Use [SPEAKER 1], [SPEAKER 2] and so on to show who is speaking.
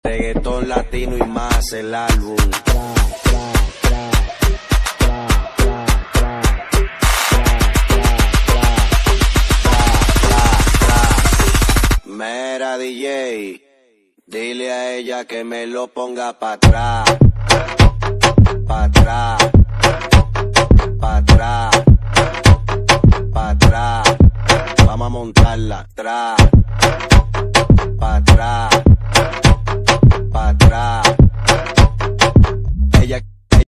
[SPEAKER 1] Reggaetón latino y más el álbum. Mera DJ, dile a ella que me lo ponga pa' atrás, pa' atrás, pa' atrás, pa' atrás. Vamos a montarla atrás, pa' atrás, pa' atrás.